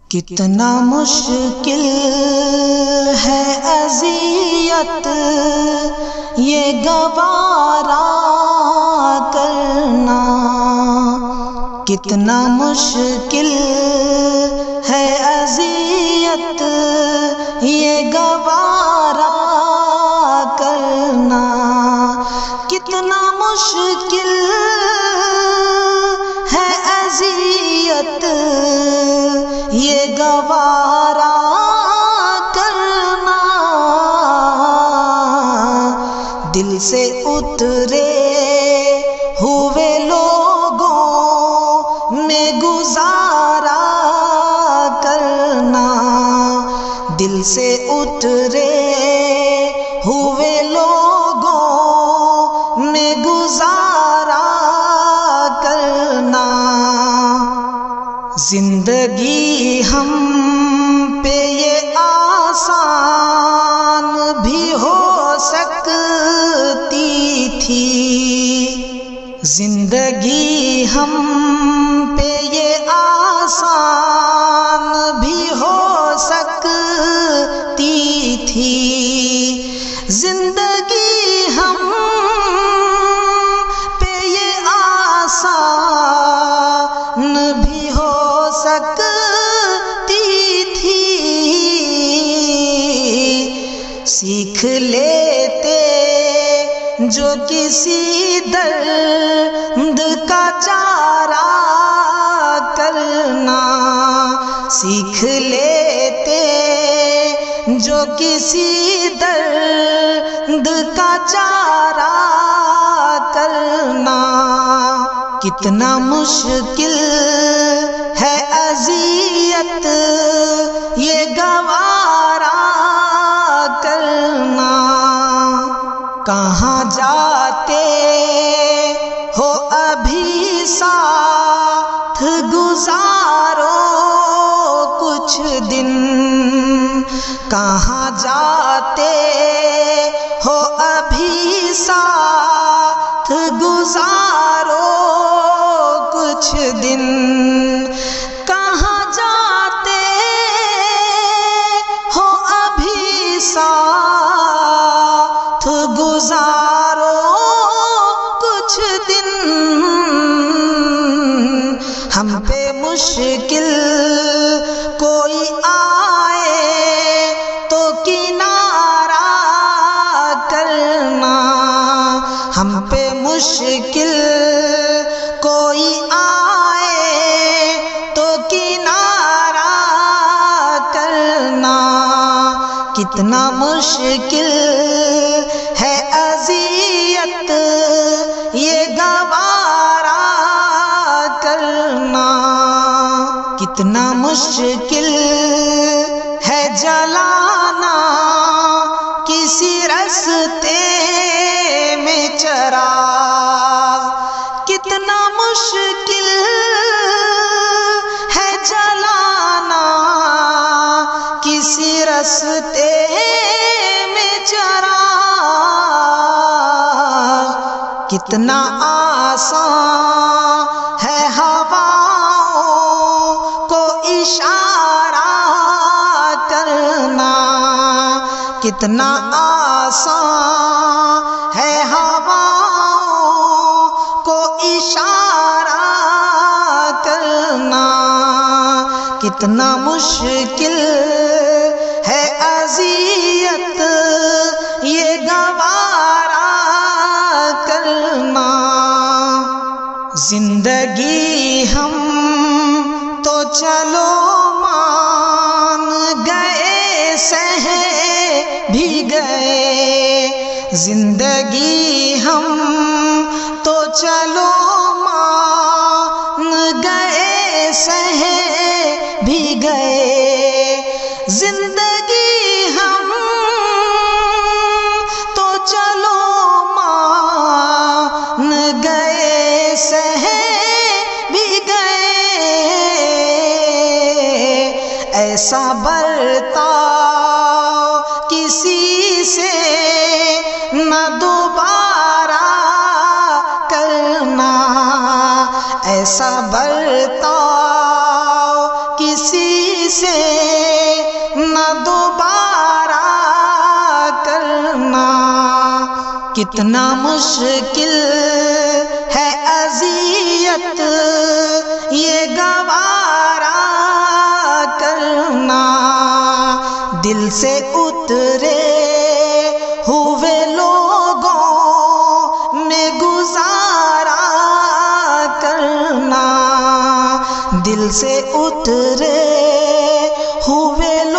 کتنا مشکل ہے اذیت یہ گوارا کرنا، کتنا مشکل ہے اذیت یہ گوارا کرنا، کتنا مشکل ہے اذیت یہ گوارا کرنا، دل سے اترے ہوئے لوگوں میں گزارا کرنا، دل سے اترے ہوئے لوگوں میں گزارا کرنا، زندگی ہم پہ یہ آسان بھی ہو سکتی تھی، زندگی ہم پہ یہ آسان بھی ہو سکتی تھی، زندگی ہم پہ یہ آسان بھی ہو سکتی تھی، سیکھ لیتے جو کسی درد کا چارہ کرنا، سیکھ لیتے جو کسی درد کا چارہ کرنا، کتنا مشکل ہے اذیت یہ گوارا کرنا، کہاں جاتے ہو ابھی ساتھ گزارو کچھ دن، کہاں جاتے ہو ابھی ساتھ گزارو کچھ دن، کہاں جاتے ہو ابھی ساتھ گزارو کچھ دن، ہم پہ مشکل کوئی آئے تو کنارہ کرنا، ہم پہ مشکل کوئی آئے تو کنارہ کرنا، کتنا مشکل ہے اذیت یہ گوارا کرنا، کتنا مشکل ہے جلانا کسی رستے میں چراغ، کتنا مشکل ہے جلانا کسی رستے میں چراغ، کتنا آسان ہے ہواؤں کو اشارہ کرنا، کتنا آسان ہے ہواؤں کو اشارہ کرنا، کتنا مشکل ہے اذیت یہ گوارا کرنا، زندگی ہم تو چلو مان گئے سہ بھی گئے، زندگی ہم تو چلو مان گئے سہ بھی گئے، زندگی ہم تو چلو مان گئے سہ بھی گئے، ایسا برتاؤ کسی سے نہ دوبارہ کرنا، ایسا برتاؤ کسی سے نہ دوبارہ کرنا. کتنا مشکل ہے اذیت یہ گوارا کرنا. دل سے اترے ہوئے لوگوں میں گزارا کرنا. دل سے اترے ہوئے